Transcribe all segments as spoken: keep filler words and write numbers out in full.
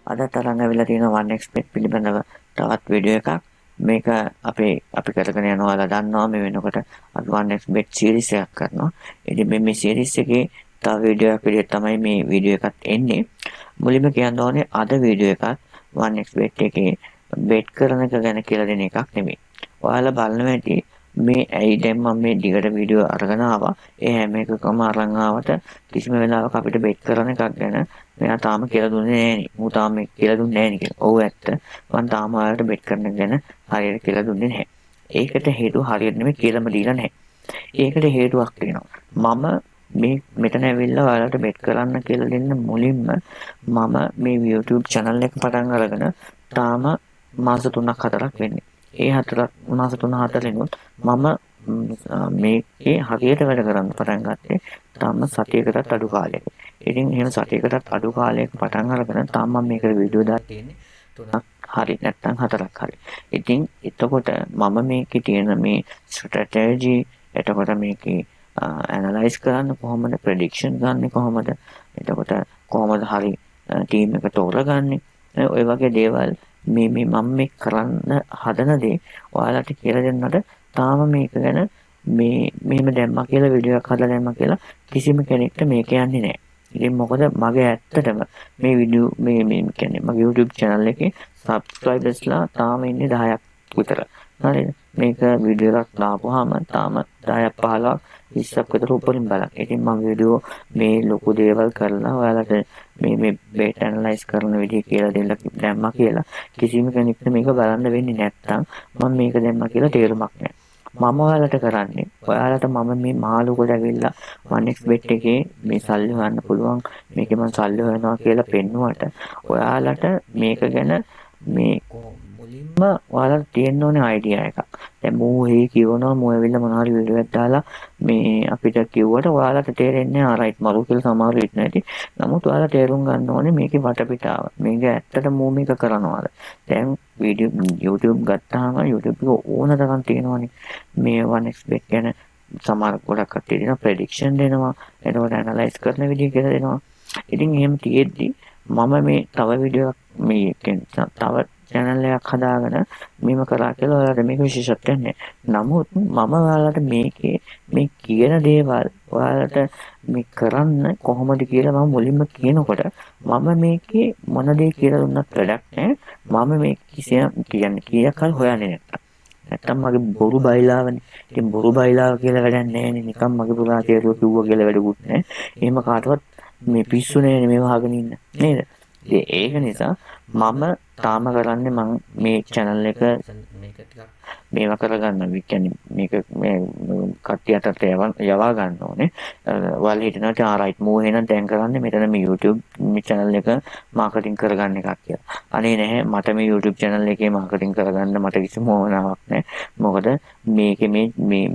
අද තරංග වෙලා තියෙන one x bet පිළිබඳව තවත් වීඩියෝ එකක්. මේක අපි අපි කරගෙන යනවාලා දන්නවා මේ වෙනකොට අපි one x bet series එකක් කරනවා. ඉතින් මේ මේ series එකේ තව වීඩියෝ එකක් විදිහට තමයි මේ වීඩියෝ එකත් එන්නේ. මුලින්ම කියන්න ඕනේ අද වීඩියෝ එකත් one x bet එකේ bet කරන එක ගැන කියලා දෙන එකක් නෙමෙයි. ඔයාලා බලනවා ඇති මේ ඇයි දැන් මම මේ දිගට වීඩියෝ අරගෙන ආවා. ඒ හැම එකකම අරන් ආවට කිසිම වෙලාවක අපිට bet කරන එකක් ගැන මෙයා තාම කියලා දුන්නේ නෑනේ. මූ තාම මේක කියලා දුන්නේ නෑනේ කියලා. ඔව් ඇත්ත. මම තාම ඔයාලට bet කරන එක ගැන හරියට කියලා දුන්නේ නැහැ. ඒකට හේතුව හරියට නෙමෙයි කියලාම දීලා නැහැ. ඒකට හේතුවක් තියෙනවා. මම මේ මෙතන ඇවිල්ලා ඔයාලට bet කරන්න කියලා දෙන්න මුලින්ම මම මේ YouTube channel එක පටන් අරගෙන තාම මාස තුනක් හතරක් වෙන්නේ. ඒ හතරක් මාස තුන හතරෙනුත් මම මේකේ හරියට වැඩ කරන්න පටන් ගත්තේ තාම සතියකටත් අඩු කාලයක. ඉතින් එහෙම සතියකටත් අඩු කාලයක පටන් අරගෙන තාම මම මේකට වීඩියෝ දාලා තියෙන්නේ තුනක් හරි නැත්නම් හතරක් හරි. ඉතින් එතකොට මම මේකේ තියෙන මේ ස්ට්‍රැටජි එතකොට මේකේ ඇනලයිස් කරන්න කොහොමද ප්‍රෙඩික්ෂන් ගන්න කොහොමද එතකොට කොහොමද හරි ටීම් එක තෝරගන්නේ ඔය වගේ දේවල් මේ මේ මම මේ කරන්න හදන දේ ඔයාලට කියලා දෙන්නට තාම මේක ගැන මේ මෙහෙම දැම්මා කියලා වීඩියෝ එකක් හදලා දැම්මා කියලා කිසිම කෙනෙක්ට මේක යන්නේ නැහැ. ඉතින් මොකද මගේ ඇත්තටම මේ වීඩියෝ මේ මේ කියන්නේ මගේ YouTube channel එකේ subscribersලා තාම ඉන්නේ දහයක් විතර. හරිද? මේක වීඩියෝ එකක් දාපුවාම තාම දහයක් පහළොවක් විස්සක් විතර උඩින් බලන්න. ඉතින් මම වීඩියෝ මේ ලොකු දේවල් කරලා ඔයාලට මේ මේ bet analyze කරන විදිහ කියලා දෙන්න දැම්මා කියලා කිසිම කෙනෙක්ට මේක බලන්න වෙන්නේ නැත්තම් මම මේක දැම්මා කියලා තේරුමක් නැහැ. මම ඔයාලට කරන්නේ ඔයාලට මම මේ මාළුකට ඇවිල්ලා one x bet එකේ මේ සල්ලි හොයන්න පුළුවන් මේකේ මම සල්ලි හොයනවා කියලා පෙන්නුවට ඔයාලට මේක ගැන මේ මුලින්ම ඔයාලට තියෙන්න ඕනේ අයිඩියා එකක්. දැන් මූ හේ කියවනවා මූ ඇවිල්ලා මොනවා හරි වීඩියෝ එකක් දාලා මේ අපිට කිව්වට ඔයාලට තේරෙන්නේ නැහැ ආ රයිට් මරු කියලා සමහර විට නැති. නමුත් ඔයාලා තේරුම් ගන්න ඕනේ මේකේ වටපිටාව. මේක ඇත්තට මූ මේක කරනවාද? දැන් වීඩියෝ YouTube ගත්තාම YouTube එක ඕන තරම් තියෙනවානේ. මේ one x bet ගැන සමහර ගොඩක් කට්ටිය දෙනවා ප්‍රෙඩික්ෂන් දෙනවා. එතකොට ඇනලයිස් කරන විදිහ කියලා දෙනවා. ඉතින් එහෙම තියෙද්දි මම මේ තව වීඩියෝ මේ තව channel එකක් හදාගෙන මේව කරා කියලා ඔයාලට මේක විශේෂත්වයක් නැහැ. නමුත් මම ඔයාලට මේකේ මේ කියන දේවල් ඔයාලට මේ කරන්න කොහොමද කියලා මම මුලින්ම කියනකොට මම මේකේ මොන දේ කියලා දුන්නත් වැඩක් නැහැ. මම මේ කිසියම් කියන්නේ කීයක් හරි හොයන්නේ නැත්තම්. නැත්තම් මගේ බොරු බයිලාවනේ. ඉතින් බොරු බයිලාව කියලා වැඩක් නැහැනේ. නිකන් මගේ පුරා තේරුව කිව්වා කියලා වැඩකුත් නැහැ. එහෙම කාටවත් මේ පිස්සු නෑනේ මේව අහගෙන ඉන්න. නේද? ඒක නිසා මම තාම කරන්නේ මම මේ channel එක මේක ටිකක් මේවා කරගන්න කියන්නේ මේක මේ කට්ටියට යවා ගන්න ඕනේ. ඔයාලා හිතනවා ආ රයිට් මූ එහෙනම් දැන් කරන්නේ මෙතන මේ YouTube මේ channel එක මාකටිං කරගන්න එකක් කියලා. අනේ නැහැ මට මේ YouTube channel එකේ මාකටිං කරගන්න මට කිසිම ඕනාවක් නැහැ. මොකද මේකේ මේ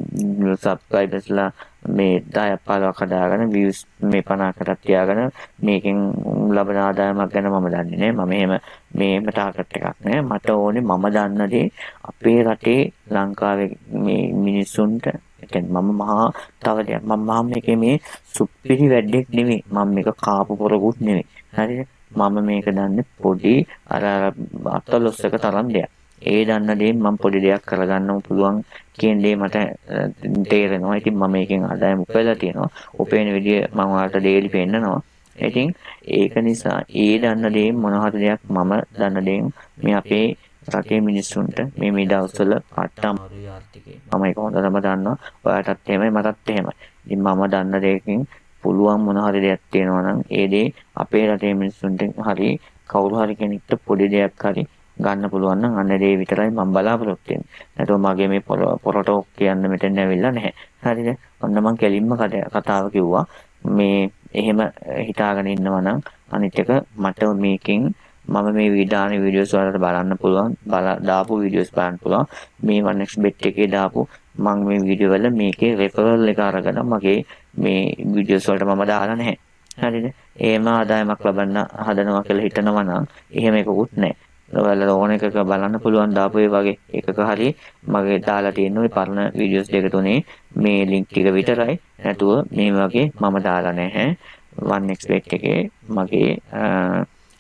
මේ subscribersලා මේ දහයක් පහළොවක් හදාගෙන views මේ පනහකටත් තියාගෙන මේකෙන් ලබන ආදායමක් ගැන මම දන්නේ නැහැ. මම එහෙම මේම ටාගට් එකක් නැහැ. මට ඕනේ මම දන්න දේ අපේ රටේ ලංකාවේ මේ මිනිස්සුන්ට කියන්නේ මම මහා තව දෙයක් මම මහා මේකේ මේ සුපිරි වැඩක් නෙමෙයි. මම මේක කාපු පොරකුත් නෙමෙයි. හරිද? මම මේක දන්නේ පොඩි අර අතලොස් එක තරම් දෙයක්. ඒ දන්න දේ මම පොඩි දෙයක් කරගන්න පුළුවන් කියන දේ මට තේරෙනවා. ඉතින් මම මේකෙන් ආදායම උපයලා තියෙනවා. උපයන විදිය මම ඔයාලට ඩේලි පෙන්නනවා. ඉතින් ඒක නිසා ඒ දන්න දේ මොන හරි දෙයක් මම දන්න දේ මේ අපේ රටේ මිනිස්සුන්ට මේ මේ දවස්වල පට්ටම් ආර්ථිකේ මම ඒක හොඳටම දන්නවා. ඔයාලටත් එහෙමයි මටත් එහෙමයි. ඉතින් මම දන්න දෙයකින් පුළුවන් මොන හරි දෙයක් තියෙනවා නම් ඒ දේ අපේ රටේ මිනිස්සුන්ට හරි කවුරු හරි කෙනෙක්ට පොඩි දෙයක් හරි ගන්න පුළුවන් නම් අන්න දේ විතරයි මම බලාපොරොත්තු වෙන්නේ. නැත්නම් මගේ මේ පොරටෝ කියන්න මෙතෙන් ඇවිල්ලා නැහැ. හරිද? ඔන්න මම කෙලින්ම කතාව කිව්වා. මේ එහෙම හිතාගෙන ඉන්නවා නම් අනිත් එක මට මේකෙන් මම මේ වීඩාන වීඩියෝස් වලට බලන්න පුළුවන්. බල දාපු වීඩියෝස් බලන්න පුළුවන්. මේ one x bet එකේ දාපු මම මේ වීඩියෝ වල මේකේ රෙෆරල් එක අරගෙන මගේ මේ වීඩියෝස් වලට මම දාලා නැහැ. හරිද? එහෙම ආදායමක් ලබන්න හදනවා කියලා හිතනවා නම් එහෙම එකකුත් නැහැ. ඔයාලා ඕන එකක බලන්න පුළුවන් දාපු ඒ වගේ එකක හරි මගේ දාලා තියෙන ওই පරණ වීඩියෝස් දෙක තුනේ මේ ලින්ක් ටික විතරයි. නැතුව මේ වගේ මම දාලා නැහැ. one x bet එකේ මගේ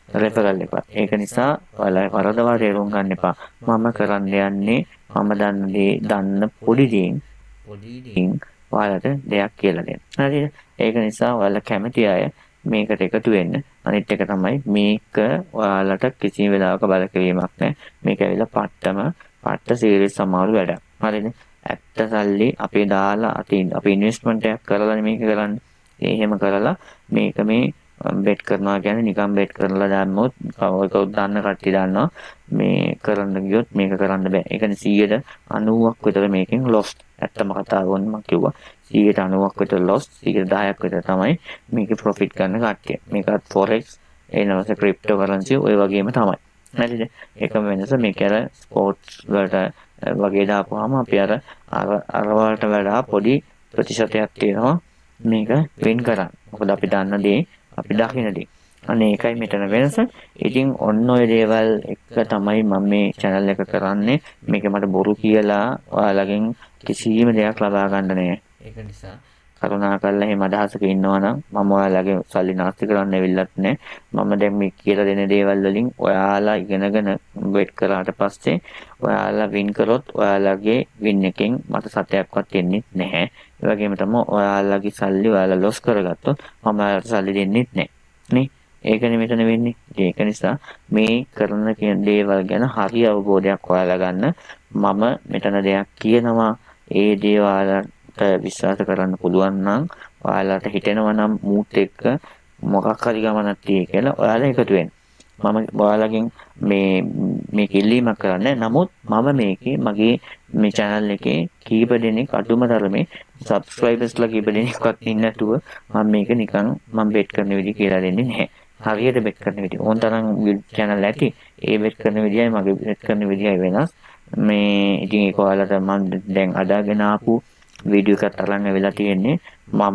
රෙෆරල් එකක්. ඒක නිසා ඔයාලා වරදවා තේරුම් ගන්න එපා. මම කරන්න යන්නේ මම දන්න දේ දන්න පොඩි දෙයින් පොඩි දෙයින් ඔයාලට දෙයක් කියලා දෙන්න. හරිද? ඒක නිසා ඔයාලා කැමති අය මේකට එකතු වෙන්න. අනිත් එක තමයි මේක ඔයාලට කිසිම වෙලාවක බලකිරීමක් නැහැ. මේක ඇවිල්ලා පට්ටම පට්ට සීරියස් සමාරු වැඩක්. හරිද? ඇත්ත සල්ලි අපි දාලා අපි ඉන්වෙස්ට්මන්ට් එකක් කරලානේ මේක කරන්නේ. ඒ එහෙම කරලා මේක මේ බෙට් කරනවා කියන්නේ නිකන් බෙට් කරලා දාන්නොත් කවුරුත් දාන්න කට්ටිය දාන්නවා මේ කරන්න ගියොත් මේක කරන්න බෑ. ඒ කියන්නේ සීයට අනූවක් විතර මේකෙන් ලොස්. ඇත්තම කතාව වොන් මම කිව්වා සීයට අනූවක් විතර ලොස් සීයට දහයක් විතර තමයි මේකේ ප්‍රොෆිට් ගන්න කට්ටිය. මේකත් forex එනවාස ක්‍රිප්ටෝ කරන්සි ඔය වගේම තමයි. හරිද? ඒකම වෙනස මේක අර ස්පෝර්ට්ස් වලට වගේ දාපුවාම අපි අර අර වලට වඩා පොඩි ප්‍රතිශතයක් තියෙනවා මේක වින් කරන්න. මොකද අපි දන්න දේ අපි දකින්න දේ. අනේ ඒකයි මෙතන වෙනස. ඉතින් ඔන්න ඔය දේවල් එක තමයි මම මේ channel එක කරන්නේ. මේක මට බොරු කියලා ඔයාලගෙන් කිසිම දෙයක් ලබා ගන්න නෑ. ඒක නිසා කරුණාකරලා එහෙම අදහසක ඉන්නවා නම් මම ඔයාලගේ සල්ලි නාස්ති කරන්න ඇවිල්ලත් නෑ. මම දැන් මේ කියලා දෙන දේවල් වලින් ඔයාලා ඉගෙනගෙන වෙට් කරාට පස්සේ ඔයාලා වින් කරොත් ඔයාලගේ වින් එකෙන් මට සතයක්වත් එන්නේ නැහැ. ඒ වගේම තමයි ඔයාලගේ සල්ලි ඔයාලා ලොස් කරගත්තොත් මම ඔයාලට සල්ලි දෙන්නෙත් නැහැ. නේ? ඒකනේ මෙතන වෙන්නේ. ඒක නිසා මේ කරන කියන දේවල් ගැන හරි අවබෝධයක් හොයාලා ගන්න. මම මෙතන දෙයක් කියනවා ඒ දේවල් විශ්වාස කරන්න පුළුවන් නම් ඔයාලට හිතෙනවා නම් මූත් එක්ක මොකක් හරි ගමනක් තියෙයි කියලා ඔයාලා එකතු වෙන්න. මම ඔයාලගෙන් මේ මේක ඉල්ලීමක් කරන්නේ. නමුත් මම මේකේ මගේ මේ channel එකේ කීප දෙනෙක් අඩුම තරමේ subscribersලා කීප දෙනෙක්වත් ඉන්නේ නැතුව මම මේක නිකන් මම bet කරන විදිහ කියලා දෙන්නේ නැහැ. හරියට bet කරන විදිහ. ඕන තරම් channel ඇති. ඒ bet කරන විදිහයි මගේ bet කරන විදිහයි වෙනස්. මේ ඉතින් ඒක ඔයාලට මම දැන් අදාගෙන ආපු වීඩියෝ එකක් අරන් වෙලා තියෙන්නේ. මම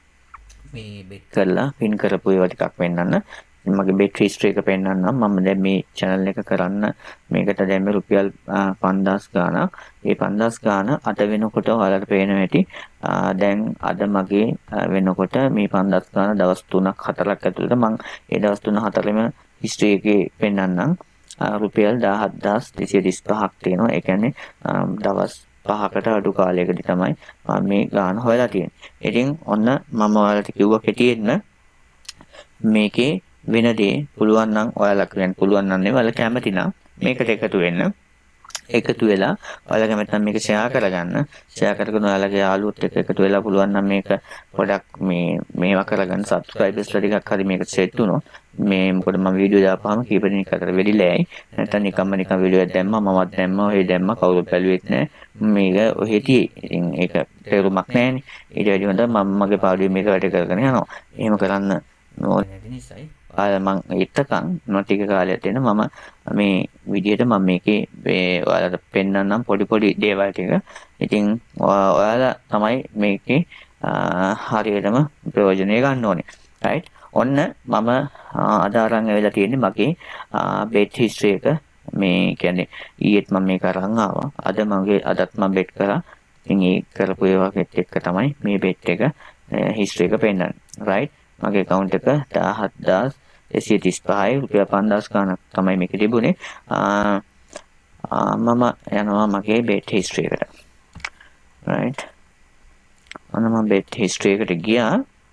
මේ bet කරලා pin කරපු ඒවා ටිකක් පෙන්නන්න. මගේ bet history එක පෙන්නන්නම්. මම දැන් මේ channel එක කරන්න මේකට දැන් මේ රුපියල් පන්දාස් ගාණක්. ඒ පන්දාස් ගාණ අද වෙනකොට ඔයාලට පේන හැටි දැන් අද මගේ වෙනකොට මේ පන්දාස් ගාණ දවස් තුනක් හතරක් ඇතුළත මම ඒ දවස් තුන හතරෙම history එකේ පෙන්නන්නම්. රුපියල් දහහත් දෙසිය තිස් පහක් තියෙනවා. ඒ කියන්නේ දවස් පහකට අඩු කාලයකදී තමයි මම මේ ගාන හොයලා තියෙන්නේ. ඉතින් ඔන්න මම ඔයාලට කිව්වා කෙටියෙන් මේකේ වෙන දේ පුළුවන් නම් ඔයාලා කියන්න පුළුවන් නම් නේ ඔයාලා කැමති නම් මේකට එකතු වෙන්න. එකතු වෙලා ඔයාලා කැමති නම් මේක ෂෙයා කරගන්න. ෂෙයා කරගෙන ඔයාලගේ යාළුවොත් එක්ක එකතු වෙලා පුළුවන් නම් මේක පොඩක් මේ මේවා කරගන්න subscribers ටිකක් හරි මේක සෙට් වුණොත් මේ මොකද මම වීඩියෝ දාපුවාම කීප දෙනෙක් අතර වෙලිලෑයි. නැත්නම් නිකම්ම නිකම් වීඩියෝ එකක් දැම්මා මමත් දැම්මා ඔය දැම්මා කවුරුත් බැලුවෙත් නැහැ. මේක ඔහෙ තියෙයි. ඉතින් ඒක තේරුමක් නැහැනේ. ඊට වැඩි හොඳ මම මගේ පාඩුවේ මේක වැඩ කරගෙන යනවා. එහෙම කරන්න ඕනේ නැති නිසායි. ආය මම ඉත්තකන් නොටික කාලයක් දෙන මම මේ විදියට මම මේකේ ඔයාලට පෙන්නන්නම් පොඩි පොඩි දේවල් ටික. ඉතින් ඔයාලා තමයි මේකේ හරියටම ප්‍රයෝජනය ගන්න ඕනේ. right ඔන්න මම අද අරන් ඇවිල්ලා තියෙන්නේ මගේ bet history එක. මේ කියන්නේ ඊයේත් මම මේක අරන් ආවා. අද මගේ අදත් මම bet කරා. ඉතින් ඒ කරපු ඒවා එක්ක තමයි මේ bet එක history එක පෙන්නන්නේ. right මගේ account එක දහහත් දෙසිය තිස් පහයි රුපියල් පන්දාස් ගාණක් තමයි මේක තිබුණේ. මම යනවා මගේ bet history එකට. right ඔන්න මම bet history එකට ගියා.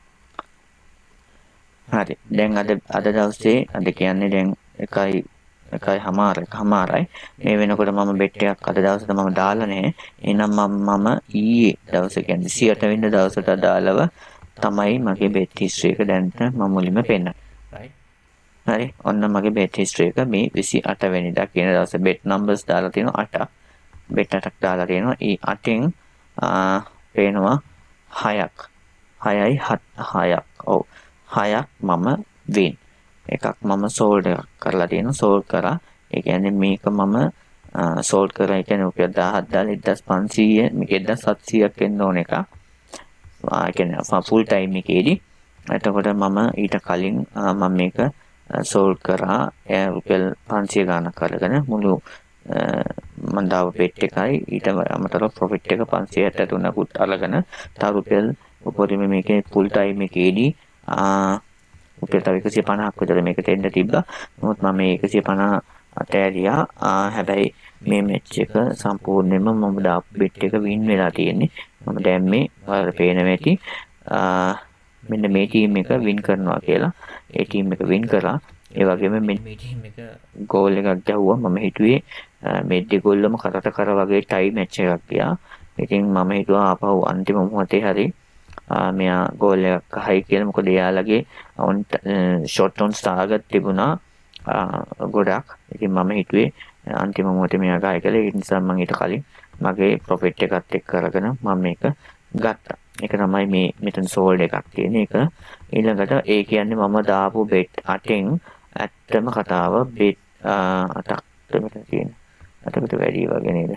හරි දැන් අද අද දවසේ අද කියන්නේ දැන් එකයි එකයි හමාර එකමාරයි මේ වෙනකොට මම bet එකක් අද දවසට මම දාලා නැහැ. එහෙනම් මම මම ඊයේ දවසේ කියන්නේ විසි අට වෙනිදා දවසට අදාළව තමයි මගේ bet history එක දැන්ට මම මුලින්ම පෙන්නන්නේ. right හරි ඔන්න මගේ bet history එක මේ විසි අට වෙනිදා කියන දවසේ bet numbers දාලා තියෙනවා අටක්. bet අටක් දාලා තියෙනවා. ඒ අටෙන් පේනවා හයක්. හයයි හයක්. ඔව් හයක් මම win. එකක් මම sold එකක් කරලා තියෙනවා. sold කරා. ඒ කියන්නේ මේක මම sold කරා. ඒ කියන්නේ රුපියල් දහහක් දාලා එක්දාස් පන්සීය මේක එක්දාස් සත්සීයක් එන්න ඕන එක. ආ කියන්නේ full time එකේදී. එතකොට මම ඊට කලින් මම මේක sold කරා රුපියල් පන්සීය ගාණක් අරගෙන මුළු මම දාව bet එකයි ඊට අමතරව profit එක පන්සීය හැත්තෑ තුනකුත් අරගෙන තව රුපියල් උපරිම මේකේ full time එකේදී ආ රුපියල් තව එකසිය පනහක් විතර මේකට එන්න තිබ්බා. නමුත් මම මේ එකසිය පනහ අතෑරියා. හැබැයි මේ මැච් එක සම්පූර්ණයෙන්ම මම දාපු බෙට් එක වින් වෙලා තියෙන්නේ. මම දැම්මේ ඔයාලට පේනවා ඇති. මෙන්න මේ ටීම් එක වින් කරනවා කියලා. ඒ ටීම් එක වින් කරා. ඒ වගේම මේ ටීම් එක ගෝල් එකක් ගැහුවා. මම හිතුවේ මේ දෙගොල්ලම කරට කර වගේ ටයි මැච් එකක් ගියා. ඉතින් මම හිතුවා ආපහු අන්තිම මොහොතේ හරි මෙයා ගෝල් එකක් අහයි කියලා. මොකද එයාලගේ ෂොට් ඔන් ටාගට් තිබුණා ගොඩක්. ඉතින් මම හිතුවේ අන්තිම මොහොතේ මෙයා ගහයි කියලා. ඒ නිසා මම ඊට කලින් මගේ ප්‍රොෆිට් එකත් එක්ක කරගෙන මම මේක ගත්තා. ඒක තමයි මේ මෙතන සෝල්ඩ් එකක් තියෙන එක. ඊළඟට ඒ කියන්නේ මම දාපු බෙට් අටෙන් ඇත්තම කතාව බෙට් අටක් මෙතන තියෙන. අටකට වැඩි වගේ නේද?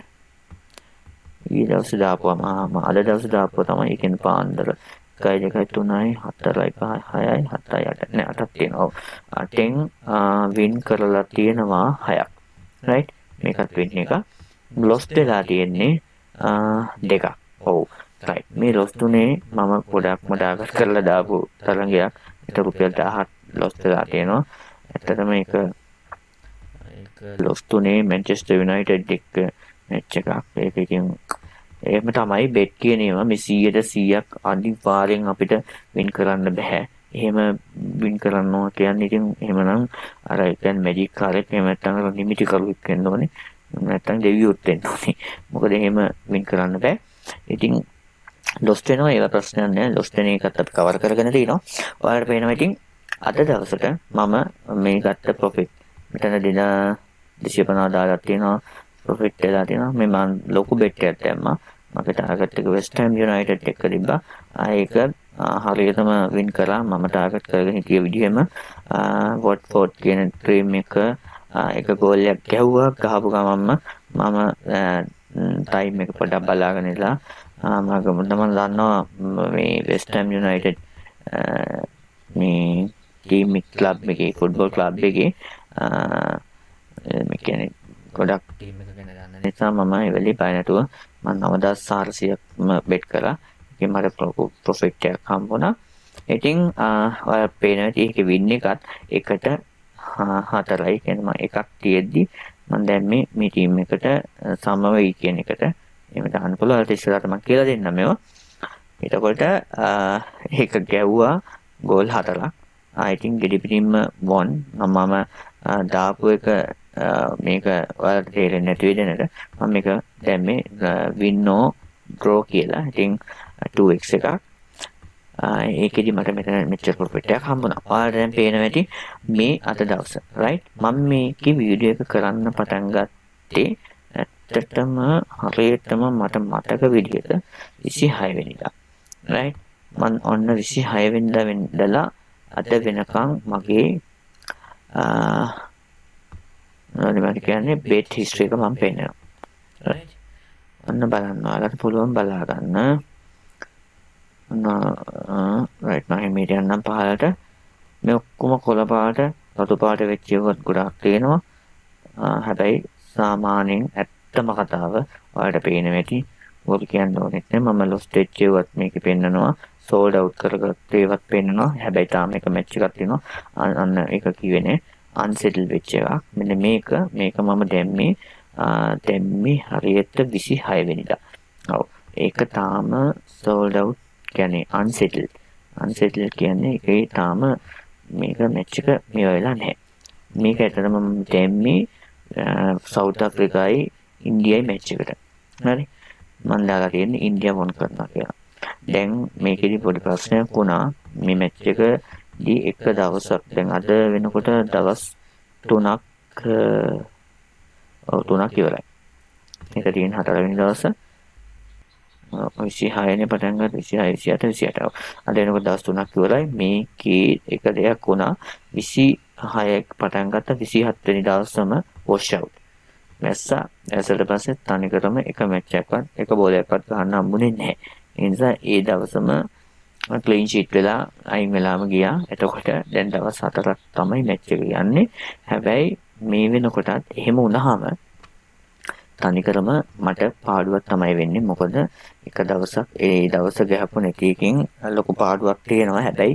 ඊ දවසේ දාපුවම මම අද දවසේ දාපුවා තමයි ඒකෙන් පාන්දර එකයි දෙකයි තුනයි හතරයි පහයි හයයි හතයි අටයි නෑ අටක් තියෙනවා. ඔව් අටෙන් වින් කරලා තියෙනවා හයක්. රයිට් මේකත් වින් එක. ලොස් වෙලා තියෙන්නේ දෙකක්. ඔව් රයිට් මේ ලොස් තුනේ මම ගොඩක්ම ඩාගට් කරලා දාපු තරංගයක්. ඒක රුපියල් දහහක් ලොස් වෙලා තියෙනවා. ඇත්තටම ඒක ඒක ලොස් තුනේ මැන්චෙස්ටර් යුනයිටඩ් එක්ක මැච් එකක්. ඒක ඉතින් එහෙම තමයි බෙට් කියන ඒවා මේ සීයට සීයක් අනිවාර්යෙන් අපිට වින් කරන්න බෑ. එහෙම වින් කරනවා කියන්නේ ඉතින් එහෙමනම් අර කියන්නේ මැජික් කාර්යයක් එහෙම නැත්නම් ලිමිට් කරුවෙක් වෙන්න ඕනේ. නැත්නම් දෙවියොත් වෙන්න ඕනේ. මොකද එහෙම වින් කරන්න බෑ. ඉතින් ලොස් වෙනවා ඒවා ප්‍රශ්නයක් නෑ. ලොස් වෙන එකත් අපි කවර් කරගෙන තිනවා. ඔයාලට පේනවා ඉතින් අද දවසට මම මේ ගත්ත ප්‍රොෆිට් මෙතන දින දෙසිය පනහ දාලා තියෙනවා. ප්‍රොෆිට් වෙලා තියෙනවා. මේ මම ලොකු බෙට් එකක් දැම්මා. මගේ ටාගට් එක වෙස්ට් හැම් යුනයිටඩ් එක්ක තිබ්බා. ඒක හරියටම වින් කරා. මම ටාගට් කරගෙන හිටිය විදිහෙම වොට්ෆෝඩ් කියන ටීම් එක එක ගෝල් එකක් ගැහුවා. ගහපු ගමන්ම මම ටයිම් එක පොඩ්ඩක් බලාගෙන ඉඳලා මම මම දන්නවා මේ වෙස්ට් හැම් යුනයිටඩ් මේ ටීම් ක්ලබ් එකේ ෆුට්බෝල් ක්ලබ් එකේ මේ කියන්නේ ගොඩක් ටීම් එක ගැන දන්න නිසා මම ඒ වෙලේ බය නැතුව මම නවදාස් හාරසියක්ම බෙට් කරා. ඒකෙන් මට ප්‍රොෆිට් එකක් හම්බුණා. ඉතින් ඔය පේනවා ඒකේ වින් එකත් එකට හතරයි කියන්නේ මම එකක් තියෙද්දි මම දැන් මේ මේ ටීම් එකට සම වෙයි කියන එකට එහෙම දාන්න පුළුවන්. ඒත් ඉස්සරහට මම කියලා දෙන්නම් මේවා. එතකොට ඒක ගැව්වා ගෝල් හතරක්. I think ගෙඩි පිටින්ම වොන් මම දාපු එක මේක ඔයාලට තේරෙන්නේ නැති වෙදෙනට මම මේක දැම්මේ win no draw කියලා. ඉතින් two x එකක්. ඒකෙදි මට මෙතන මෙච්චර ප්‍රොෆිට් එකක් හම්බුණා. ඔයාලට දැන් පේනවා ඇති මේ අද දවස. රයිට් මම මේකේ වීඩියෝ එක කරන්න පටන් ගත්තේ ඇත්තටම හරියටම මට මතක විදිහට විසිහය වෙනිදා. රයිට් මම ඔන්න විසිහය වෙනිදා වෙන්නදලා අද වෙනකන් මගේ මොනවද කියන්නේ බෙට් හිස්ටරි එක මම පෙන්නනවා. රයිට් ඔන්න බලන්න ඔයාලට පුළුවන් බලා ගන්න. ඔන්න රයිට් මම මේ යන්නම් පහලට. මේ ඔක්කොම කොළ පාට රතු පාට වෙච්ච ඒවාත් ගොඩක් තියෙනවා. හැබැයි සාමාන්‍යයෙන් ඇත්තම කතාව ඔයාලට පේන වෙටි මොකද කියන්න ඕනේ නැහැ. මම ලොස් වෙච්ච ඒවාත් මේකේ පෙන්නනවා. සෝල්ඩ් අවුට් කරගත්ත ඒවත් පෙන්නනවා. හැබැයි තාම එක මැච් එකක් තියෙනවා. අන්න ඒක කිව්වේ නේ අන්සෙටල් වෙච්ච එකක්. මෙන්න මේක මේක මම දැම්මේ දැම්මේ හරියට විසිහය වෙනිදා. ඔව් ඒක තාම සෝල්ඩ් අවුට් කියන්නේ අන්සෙටල්. අන්සෙටල් කියන්නේ ඒකේ තාම මේක මැච් එක මේ වෙලා නැහැ. මේක ඇත්තටම මම දැම්මේ සවුත් අප්‍රිකායි ඉන්දියායි මැච් එකට. හරි මම දාලා තියෙන්නේ ඉන්දියා වොන් කරනවා කියලා. දැන් මේකෙදි පොඩි ප්‍රශ්නයක් වුණා. මේ මැච් එකදී එක දවසක් දැන් අද වෙනකොට දවස් තුනක් ඔව් තුනක් ඉවරයි. මේක තියෙන හතරවෙනි දවස විසිහය නේ පටන් ගත්ත විසිහය විසිඅට විසිඅට. අද වෙනකොට දවස් තුනක් ඉවරයි. මේකේ එක දෙයක් වුණා. විසිහය පටන් ගත්ත විසිහත් වෙනි දවසම වොෂ් අවුට්. මැස්සා ඇසට පස්සේ තනිකරම එක මැච් එකක්වත් එක බෝලයක්වත් ගන්න හම්බුනේ නැහැ. ඒ නිසා ඒ දවසම ක්ලීන් ෂීට් වෙලා අයින් වෙලාම ගියා. එතකොට දැන් දවස් හතරක් තමයි මැච් එක යන්නේ. හැබැයි මේ වෙනකොටත් එහෙම වුණාම තනිකරම මට පාඩුවක් තමයි වෙන්නේ. මොකද එක දවසක් ඒ දවස ගහපු නැති එකකින් ලොකු පාඩුවක් තියෙනවා. හැබැයි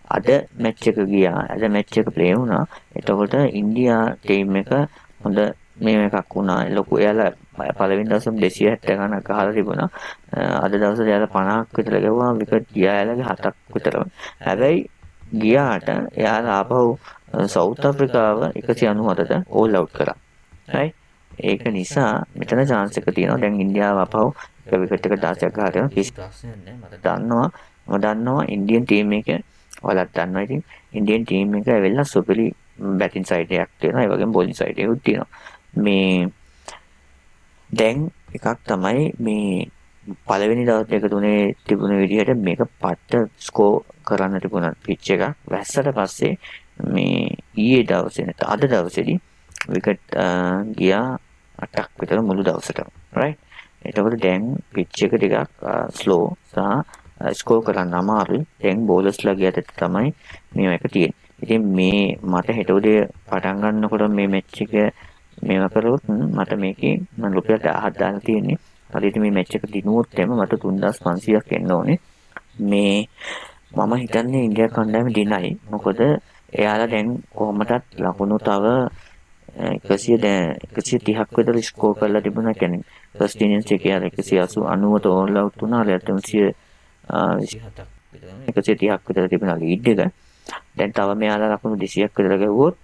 අද මැච් එක ගියා. අද මැච් එක ප්ලේ වුණා. එතකොට ඉන්දියා ටීම් එක හොඳ මේ එකක් වුණා. ලොකු එයාලා පළවෙනි දවසේම දෙසිය හැත්තෑ ගණනක් ගහලා තිබුණා. අද දවසේ එයාලා පනහක් විතර ගැහුවා. විකට් ගියා එයාලගේ හතක් විතර. හැබැයි ගියාට එයාලා ආපහු සවුත් අප්‍රිකාව එකසිය අනූහතරට ඕල් අවුට් කරා. right? ඒක නිසා මෙතන chance එක තියෙනවා. දැන් ඉන්දියාව ආපහු එක විකට් එක දහසක් ගහලා තියෙනවා. කිසි ප්‍රශ්නයක් නැහැ. මට දන්නවා. මම දන්නවා ඉන්දියන් ටීම් එක ඔයාලත් දන්නවා. ඉතින් ඉන්දියන් ටීම් එක ඇවිල්ලා සුපිරි බැටින් සයිඩ් එකක් තියෙනවා. ඒ වගේම බෝලින් සයිඩ් එකකුත් තියෙනවා. මේ දැන් එකක් තමයි මේ පළවෙනි දවස් දෙක තුනේ තිබුණ විදිහට මේක පට්ට ස්කෝර් කරන්න තිබුණා පිච් එක. වැස්සට පස්සේ මේ ඊයේ දවසේ නැත්නම් අද දවසේදී විකට් ගියා අටක් විතර මුළු දවසටම. right? එතකොට දැන් පිච් එක ටිකක් ස්ලෝ සහ ස්කෝර් කරන්න අමාරුයි. දැන් බෝලර්ස්ලා ගියට තමයි මේක තියෙන්නේ. ඉතින් මේ මට හෙට උදේ පටන් ගන්නකොට මේ මැච් එක මේවා කරොත් මට මේකේ මම රුපියල් දහහක් දාලා තියෙන්නේ. හරියට මේ මැච් එක දිනුවොත් එම මට තුන්දාස් පන්සීයක් එන්න ඕනේ. මේ මම හිතන්නේ ඉන්දියා කණ්ඩායම දිනයි. මොකද එයාලා දැන් කොහොමදත් ලකුණු තව එකසිය දැන් එකසිය තිහක් විතර ස්කෝර් කරලා තිබුණා. කියන්නේ ෆස්ට් ඉනින්ස් එකේ අර එකසිය අනූවට ඕල් අවුට් වුණා. අර තුන්සිය විසිහතක් විතර එකසිය තිහක් විතර තිබුණා ලීඩ් එක. දැන් තව මෙයාලා ලකුණු දෙසීයක් විතර ගැහුවොත්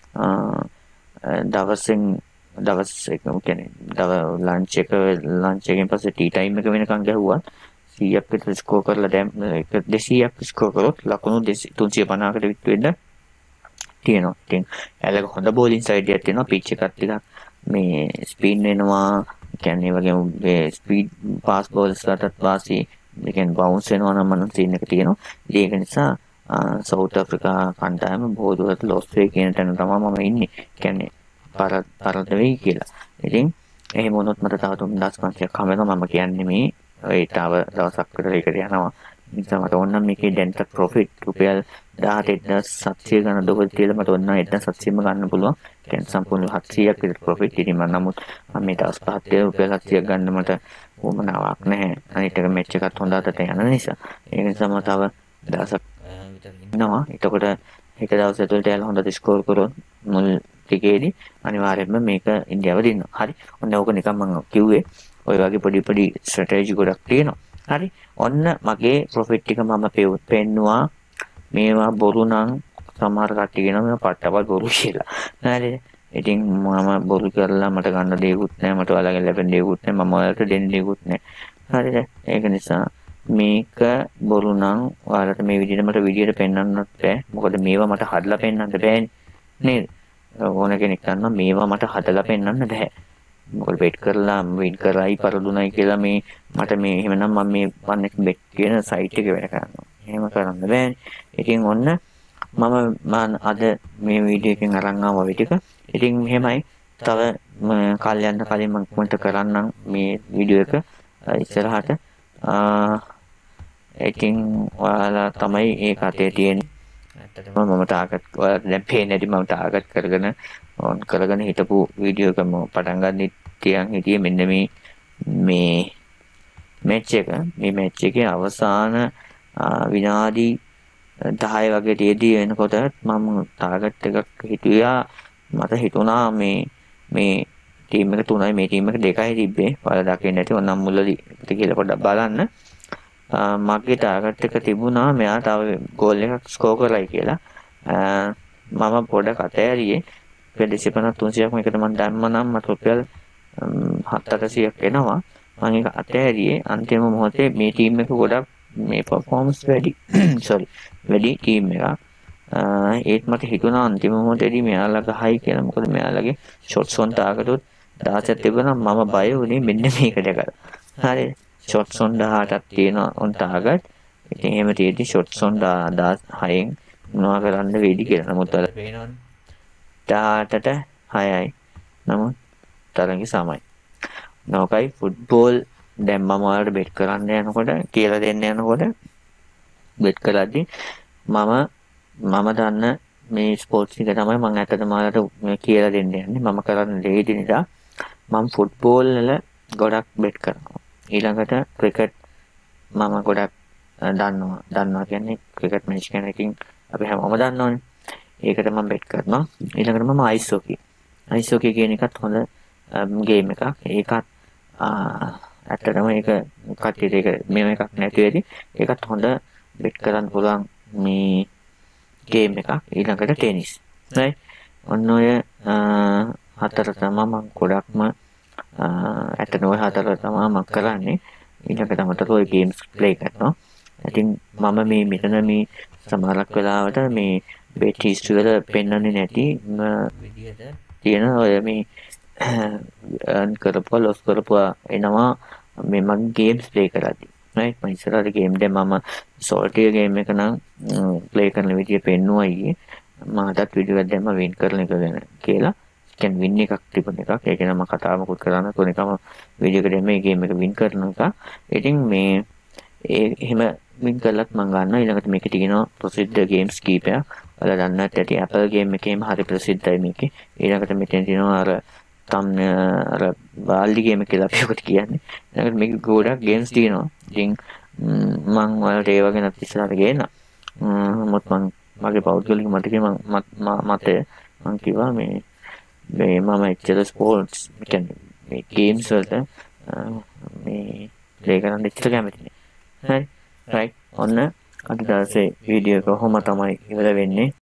දවසෙන් දවස් එක කියන්නේ දව ලන්ච් එක ලන්ච් එකෙන් පස්සේ ටී ටයිම් එක වෙනකන් ගැහුවා සීයක් විතර ස්කෝර් කරලා දැන් දෙසීයක් ස්කෝර් කරොත් ලකුණු තුන්සිය පනහකට විතර වෙන්න තියෙනවා. ඉතින් එයාලගේ හොඳ බෝලින් සයිඩ් එකක් තියෙනවා. පිච් එකක් ටිකක් මේ ස්පින් වෙනවා. කියන්නේ වගේම මේ ස්පීඩ් පාස් බෝලර්ස්ලාටත් වාසි ඒ කියන්නේ බවුන්ස් වෙනවා නම් මනම් සීන් එක තියෙනවා. ඒක නිසා සවුත් අප්‍රිකා කණ්ඩායම බොහෝ දුරට ලොස් වෙයි කියන තැන තමයි මම ඉන්නේ. කියන්නේ පරද වෙයි කියලා. ඉතින් එහෙම වුණොත් මට තව තුන්දාස් පන්සීයක් හම්බ වෙනවා. මම කියන්නේ මේ ඒ තව දවසක් විතර ඒකට යනවා. නිසා මට ඕන නම් මේකේ දැන්ට ප්‍රොෆිට් රුපියල් දහඅට හදාස් සත්සිය ගන්න දොහොල් තියලා මට ඕන නම් හදාස් සත්සියම ගන්න පුළුවන්. කියන්නේ සම්පූර්ණ හත්සියයක් විතර ප්‍රොෆිට්. ඉතින් මම නමුත් මම මේ දවස් පහක් තියලා රුපියල් හත්සියක් ගන්න මට උවමනාවක් නැහැ. අනිත් එක මැච් එකත් හොඳ අතට යන නිසා. ඒ නිසා මම තව දවසක් විතර ඉන්නවා. එතකොට එක දවස් ඇතුළත යාලා හොඳට ස්කෝර් කරොත් මුල් ටිකේදී අනිවාර්යයෙන්ම මේක ඉන්දියාව දිනනවා. හරි. ඔන්න ඕක නිකන් මම කිව්වේ. ඔය වගේ පොඩි පොඩි ස්ට්‍රැටජි ගොඩක් තියෙනවා. හරි. ඔන්න මගේ ප්‍රොෆිට් ටික මම පෙන්නුවා. මේවා බොරු නම් සමහර කට්ටිය කියනවා මේවා පට්ටපල් බොරු කියලා. හරිද? ඉතින් මම බොරු කරලා මට ගන්න දෙයක්වත් නැහැ. මට ඔයාලගෙන් ලැබෙන දෙයක්වත් නැහැ. මම ඔයාලට දෙන්න දෙයක්වත් නැහැ. හරිද? ඒක නිසා මේක බොරු නම් ඔයාලට මේ විදිහට මට විදියට පෙන්වන්නත් බෑ. මොකද මේවා මට හදලා පෙන්වන්න බෑනේ. නේද? ඕන කෙනෙක් ගන්නවා මේවා මට හදලා පෙන්වන්න බෑ. මොකද බෙට් කරලා වින් කරයි පරදුනයි කියලා මේ මට මේ එහෙමනම් මම මේ වන් එක්ස් බෙට් කියන සයිට් එක වැඩ කරනවා. එහෙම කරන්න බෑනේ. ඉතින් ඔන්න මම මම අද මේ වීඩියෝ එකෙන් අරන් ආවා ටික. ඉතින් මෙහෙමයි තව කල්යන්න කලින් මම කමෙන්ට් කරන්නම් මේ වීඩියෝ එක ඉස්සරහට. ඉතින් ඔයාලා තමයි ඒ කතේ තියෙන්නේ. ඇත්තටම මම ටාගට් ඔයාලට දැන් පේන්නේ නැති මම ටාගට් කරගෙන ඔන් කරගෙන හිටපු වීඩියෝ එක මම පටන් ගන්න තියන් හිටියේ මෙන්න මේ මේ මැච් එක. මේ මැච් එකේ අවසාන විනාඩි දහය වගේ තියදී වෙනකොට මම ටාගට් එකක් හිතුවා. මට හිතුණා මේ මේ ටීම් එක තුනයි මේ ටීම් එක දෙකයි තිබ්බේ. ඔයාලා දකින්න නැති ඕනම් මුලදී කියලා පොඩ්ඩක් බලන්න. මගේ ටාගට් එක තිබුණා මෙයා තව ගෝල් එකක් ස්කෝර් කරයි කියලා. මම පොඩක් අතෑරියේ. රුපියල් දෙසිය පනස් තුන්සියක් මේකට මම දැම්ම නම් මට රුපියල් හත් අටසියක් එනවා. මම ඒක අතෑරියේ. අන්තිම මොහොතේ මේ ටීම් එක ගොඩක් මේ පර්ෆෝමන්ස් වැඩි සෝරි වැඩි ටීම් එකක්. ඒත් මට හිතුණා අන්තිම මොහොතේදී මෙයාලා ගහයි කියලා. මොකද මෙයාලගේ ෂොට්ස් ඔන් ටාගට් උත් දහසක් තිබුණා. මම බය වුණේ මෙන්න මේක දැකලා. හරි. ෂොට්ස් ඔන් දහඅටක් තියෙනවා ඔන් ටාගට්. ඉතින් එහෙම තියෙද්දි ෂොට්ස් ඔන් දහයෙන් මොනවා කරන්න වෙයිද කියලා. නමුත් අර පේනවනේ. දහඅටට හයයි. නමුත් තරඟේ සමයි. නෝකයි ෆුට්බෝල් දැන් මම ඔයාලට බෙට් කරන්න යනකොට කියලා දෙන්න යනකොට බෙට් කරද්දි මම මම දන්න මේ ස්පෝර්ට්ස් එක තමයි මම ඇත්තටම ඔයාලට කියලා දෙන්න යන්නේ. මම කරන්නේ ලේදි නිසා මම ෆුට්බෝල් වල ගොඩක් බෙට් කරනවා. ඊළඟට ක්‍රිකට් මම ගොඩක් දන්නවා. දන්නවා කියන්නේ ක්‍රිකට් මැච් ගැන ඉතින් අපි හැමෝම දන්නවනේ. ඒකට මම බෙට් කරනවා. ඊළඟට මම අයිස් හොකි. අයිස් හොකි කියන එකත් හොඳ ගේම් එකක්. ඒකත් ඇත්තටම ඒක කට්ටියට ඒක මේව එකක් නැති වෙදි ඒකත් හොඳ බෙට් කරන්න පුළුවන් මේ ගේම් එකක්. ඊළඟට ටෙනිස්. right? ඔන්න ඔය හතර තමයි මම ගොඩක්ම ඇත්තටම ඔය හතර තමයි මම කරන්නේ. ඊළඟට අමතරව ඔය ගේම්ස් ප්ලේ කරනවා. ඉතින් මම මේ මෙතන මේ සමහරක් වෙලාවට මේ බෙට් හිස්ටරි වල පෙන්වන්නේ නැති විදියට තියෙන ඔය මේ අර්න් කරපුවා ලොස් කරපුවා එනවා මේ මගේ ගේම්ස් ප්ලේ කරද්දී. right? මම ඉස්සරහට ගේම් දැන් මම සෝල්ටිය ගේම් එක නම් ප්ලේ කරන විදිය පෙන්නුවා ඊයේ. මම අදත් වීඩියෝ එකක් දැම්මා වින් කරන එක ගැන කියලා. කියන්නේ වින් එකක් තිබුණ එකක්. ඒක නම් මම කතාව මොකුත් කරන්න තුන එකම වීඩියෝ එක දැම්මේ ගේම් එක වින් කරන එක. ඉතින් මේ ඒ එහෙම වින් කළත් මම ගන්නවා. ඊළඟට මේකේ තියෙනවා ප්‍රසිද්ධ ගේම්ස් කීපයක්. ඔයාලා දන්නත් ඇති Apple ගේම් එකේම හරි ප්‍රසිද්ධයි මේකේ. ඊළඟට මෙතන තියෙනවා අර තම් අර බාල්දි ගේම් එක කියලා අපි ඔකට කියන්නේ. ඊළඟට මේක ගොඩක් ගේම්ස් තියෙනවා. ඉතින් මම ඔයාලට ඒව ගැන ඉස්සරහට ගේන්නම්. මොකද මම මගේ පෞද්ගලික මතකේ මම මතය මම කිව්වා මේ මේ මම එච්චර ස්පෝර්ට්ස් කියන්නේ මේ ගේම්ස් වලට මේ ප්ලේ කරන්න ඉච්චර කැමති නෑ. හරි රයිට් ඔන්න අද දවසේ වීඩියෝ එක කොහොම තමයි ඉවර වෙන්නේ